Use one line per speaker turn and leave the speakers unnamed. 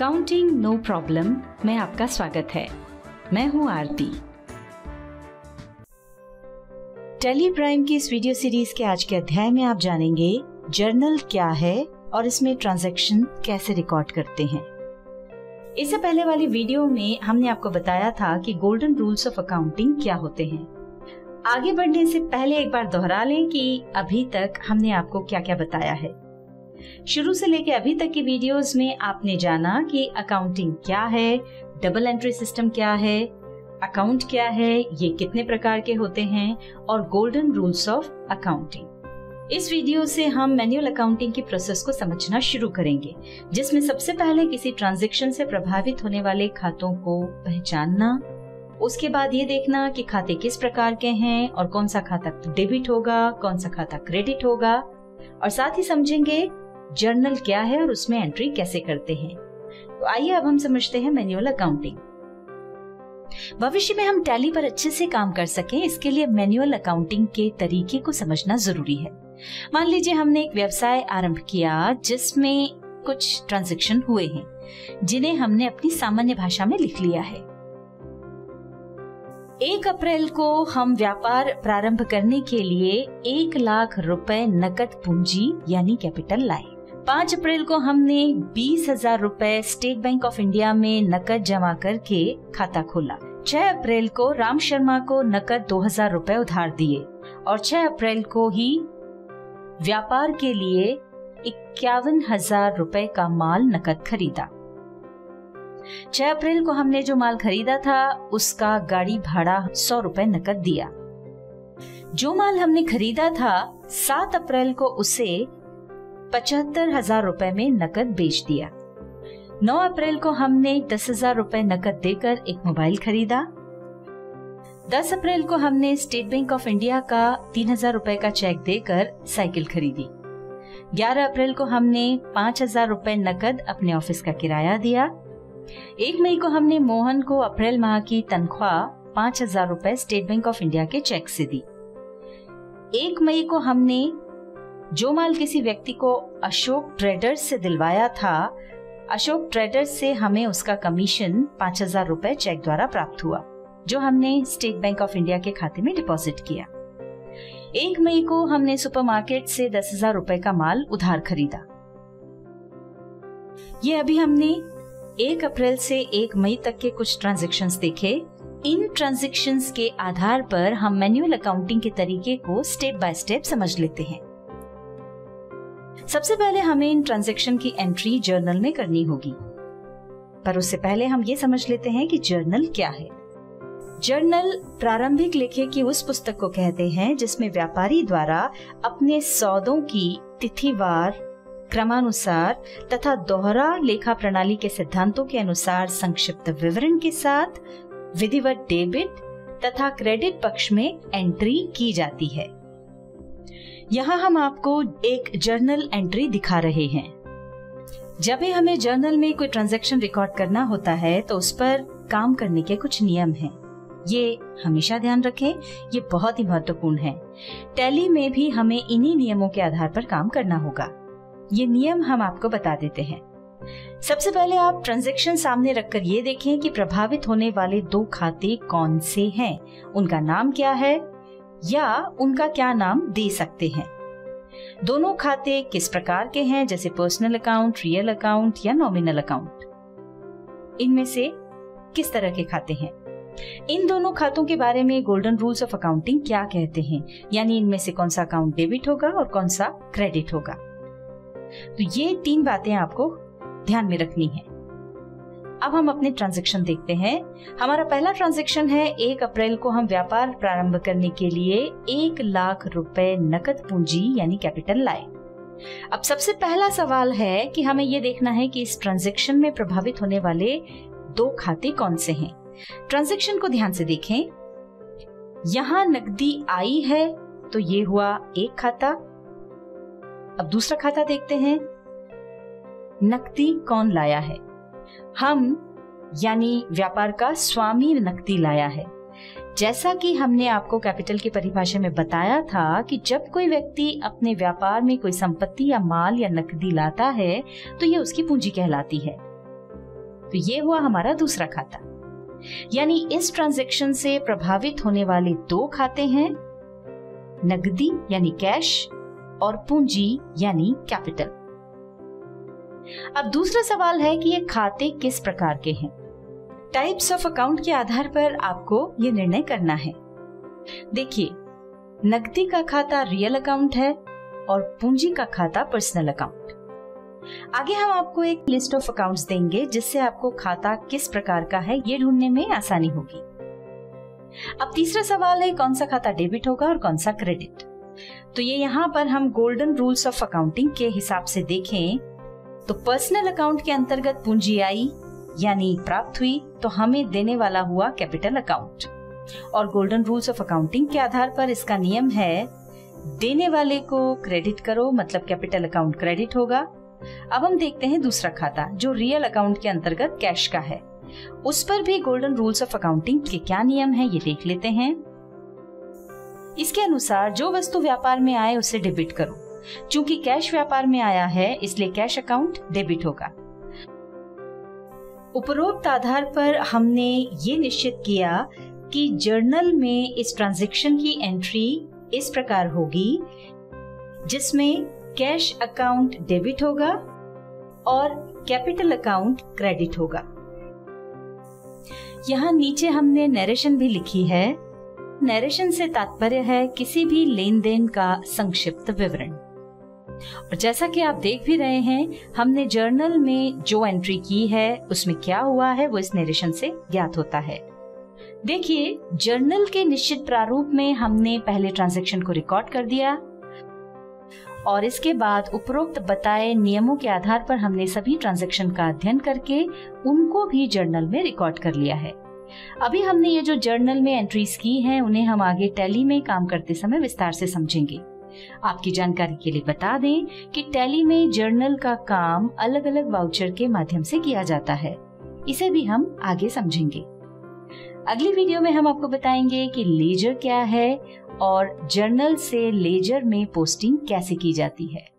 Accounting no problem में आपका स्वागत है। मैं हूं आरती। टेली प्राइम की इस वीडियो सीरीज के आज के अध्याय में आप जानेंगे जर्नल क्या है और इसमें ट्रांजैक्शन कैसे रिकॉर्ड करते हैं। इससे पहले वाली वीडियो में हमने आपको बताया था कि गोल्डन रूल्स ऑफ अकाउंटिंग क्या होते हैं। आगे बढ़ने से पहले एक बार दोहरा लें कि अभी तक हमने आपको क्या क्या बताया है। शुरू से लेकर अभी तक की वीडियोस में आपने जाना कि अकाउंटिंग क्या है, डबल एंट्री सिस्टम क्या है, अकाउंट क्या है, ये कितने प्रकार के होते हैं और गोल्डन रूल्स ऑफ अकाउंटिंग। इस वीडियो से हम मैन्युअल अकाउंटिंग की प्रोसेस को समझना शुरू करेंगे, जिसमें सबसे पहले किसी ट्रांजैक्शन से प्रभावित होने वाले खातों को पहचानना, उसके बाद ये देखना कि खाते किस प्रकार के हैं और कौन सा खाता डेबिट होगा, कौन सा खाता क्रेडिट होगा, और साथ ही समझेंगे जर्नल क्या है और उसमें एंट्री कैसे करते हैं। तो आइए अब हम समझते हैं मैन्युअल अकाउंटिंग। भविष्य में हम टैली पर अच्छे से काम कर सकें, इसके लिए मैन्युअल अकाउंटिंग के तरीके को समझना जरूरी है। मान लीजिए हमने एक व्यवसाय आरंभ किया जिसमें कुछ ट्रांजैक्शन हुए हैं, जिन्हें हमने अपनी सामान्य भाषा में लिख लिया है। 1 अप्रैल को हम व्यापार प्रारंभ करने के लिए 1 लाख रुपए नकद पूंजी यानी कैपिटल लाए। 5 अप्रैल को हमने 20,000 रुपए स्टेट बैंक ऑफ इंडिया में नकद जमा करके खाता खोला। 6 अप्रैल को राम शर्मा को नकद 2,000 रुपए उधार दिए और 6 अप्रैल को ही व्यापार के लिए 51,000 रुपए का माल नकद खरीदा। 6 अप्रैल को हमने जो माल खरीदा था उसका गाड़ी भाड़ा 100 रुपए नकद दिया। जो माल हमने खरीदा था 7 अप्रैल को उसे 75,000 रुपए में नकद बेच दिया। 9 अप्रैल को हमने 10,000 रुपए नकद देकर एक मोबाइल खरीदा। 10 अप्रैल को हमने स्टेट बैंक ऑफ इंडिया का 3,000 रुपए का चेक देकर साइकिल खरीदी। 11 अप्रैल को हमने 5,000 रुपए नकद अपने ऑफिस का किराया दिया। 1 मई को हमने मोहन को अप्रैल माह की तनख्वाह 5,000 रुपए स्टेट बैंक ऑफ इंडिया के चेक से दी। 1 मई को हमने जो माल किसी व्यक्ति को अशोक ट्रेडर्स से दिलवाया था, अशोक ट्रेडर्स से हमें उसका कमीशन 5,000 रुपए चेक द्वारा प्राप्त हुआ, जो हमने स्टेट बैंक ऑफ इंडिया के खाते में डिपॉजिट किया। 1 मई को हमने सुपरमार्केट से 10,000 रुपए का माल उधार खरीदा। ये अभी हमने 1 अप्रैल से 1 मई तक के कुछ ट्रांजैक्शंस देखे। इन ट्रांजैक्शंस के आधार पर हम मैन्युअल अकाउंटिंग के तरीके को स्टेप बाय स्टेप समझ लेते हैं। सबसे पहले हमें इन ट्रांजैक्शन की एंट्री जर्नल में करनी होगी, पर उससे पहले हम ये समझ लेते हैं कि जर्नल क्या है। जर्नल प्रारंभिक लेखे की उस पुस्तक को कहते हैं जिसमें व्यापारी द्वारा अपने सौदों की तिथिवार, क्रमानुसार तथा दोहरा लेखा प्रणाली के सिद्धांतों के अनुसार संक्षिप्त विवरण के साथ विधिवत डेबिट तथा क्रेडिट पक्ष में एंट्री की जाती है। यहाँ हम आपको एक जर्नल एंट्री दिखा रहे हैं। जब भी हमें जर्नल में कोई ट्रांजैक्शन रिकॉर्ड करना होता है तो उस पर काम करने के कुछ नियम हैं। ये हमेशा ध्यान रखें, ये बहुत ही महत्वपूर्ण है। टैली में भी हमें इन्हीं नियमों के आधार पर काम करना होगा। ये नियम हम आपको बता देते हैं। सबसे पहले आप ट्रांजैक्शन सामने रखकर ये देखें कि प्रभावित होने वाले 2 खाते कौन से हैं, उनका नाम क्या है या उनका क्या नाम दे सकते हैं। दोनों खाते किस प्रकार के हैं, जैसे पर्सनल अकाउंट, रियल अकाउंट या नॉमिनल अकाउंट। इनमें से किस तरह के खाते हैं। इन दोनों खातों के बारे में गोल्डन रूल्स ऑफ अकाउंटिंग क्या कहते हैं, यानी इनमें से कौन सा अकाउंट डेबिट होगा और कौन सा क्रेडिट होगा। तो ये 3 बातें आपको ध्यान में रखनी है। अब हम अपने ट्रांजैक्शन देखते हैं। हमारा पहला ट्रांजैक्शन है 1 अप्रैल को हम व्यापार प्रारंभ करने के लिए 1 लाख रुपए नकद पूंजी यानी कैपिटल लाए। अब सबसे पहला सवाल है कि हमें ये देखना है कि इस ट्रांजैक्शन में प्रभावित होने वाले 2 खाते कौन से हैं। ट्रांजैक्शन को ध्यान से देखें। यहाँ नकदी आई है तो ये हुआ एक खाता। अब दूसरा खाता देखते हैं। नकदी कौन लाया है? हम यानी व्यापार का स्वामी नकदी लाया है। जैसा कि हमने आपको कैपिटल की परिभाषा में बताया था कि जब कोई व्यक्ति अपने व्यापार में कोई संपत्ति या माल या नकदी लाता है तो ये उसकी पूंजी कहलाती है। तो ये हुआ हमारा दूसरा खाता। यानी इस ट्रांजैक्शन से प्रभावित होने वाले दो खाते हैं, नकदी यानी कैश और पूंजी यानी कैपिटल। अब दूसरा सवाल है कि ये खाते किस प्रकार के हैं। टाइप्स ऑफ अकाउंट के आधार पर आपको ये निर्णय करना है। देखिए, नकदी का खाता रियल अकाउंट है और पूंजी का खाता पर्सनल अकाउंट। आगे हम आपको एक लिस्ट ऑफ अकाउंट्स देंगे जिससे आपको खाता किस प्रकार का है ये ढूंढने में आसानी होगी। अब तीसरा सवाल है, कौन सा खाता डेबिट होगा और कौन सा क्रेडिट। तो ये यहाँ पर हम गोल्डन रूल्स ऑफ अकाउंटिंग के हिसाब से देखें तो पर्सनल अकाउंट के अंतर्गत पूंजी आई यानी प्राप्त हुई तो हमें देने वाला हुआ कैपिटल अकाउंट, और गोल्डन रूल्स ऑफ अकाउंटिंग के आधार पर इसका नियम है देने वाले को क्रेडिट करो, मतलब कैपिटल अकाउंट क्रेडिट होगा। अब हम देखते हैं दूसरा खाता जो रियल अकाउंट के अंतर्गत कैश का है, उस पर भी गोल्डन रूल्स ऑफ अकाउंटिंग के क्या नियम है ये देख लेते हैं। इसके अनुसार जो वस्तु व्यापार में आए उसे डेबिट करो। चूंकि कैश व्यापार में आया है इसलिए कैश अकाउंट डेबिट होगा। उपरोक्त आधार पर हमने ये निश्चित किया कि जर्नल में इस ट्रांजैक्शन की एंट्री इस प्रकार होगी जिसमें कैश अकाउंट डेबिट होगा और कैपिटल अकाउंट क्रेडिट होगा। यहाँ नीचे हमने नरेशन भी लिखी है। नरेशन से तात्पर्य है किसी भी लेन देन का संक्षिप्त विवरण। और जैसा कि आप देख भी रहे हैं, हमने जर्नल में जो एंट्री की है उसमें क्या हुआ है वो इस नरेशन से ज्ञात होता है। देखिए, जर्नल के निश्चित प्रारूप में हमने पहले ट्रांजैक्शन को रिकॉर्ड कर दिया और इसके बाद उपरोक्त बताए नियमों के आधार पर हमने सभी ट्रांजैक्शन का अध्ययन करके उनको भी जर्नल में रिकॉर्ड कर लिया है। अभी हमने ये जो जर्नल में एंट्रीज की हैं उन्हें हम आगे टैली में काम करते समय विस्तार से समझेंगे। आपकी जानकारी के लिए बता दें कि टैली में जर्नल का काम अलग अलग वाउचर के माध्यम से किया जाता है। इसे भी हम आगे समझेंगे। अगली वीडियो में हम आपको बताएंगे कि लेजर क्या है और जर्नल से लेजर में पोस्टिंग कैसे की जाती है।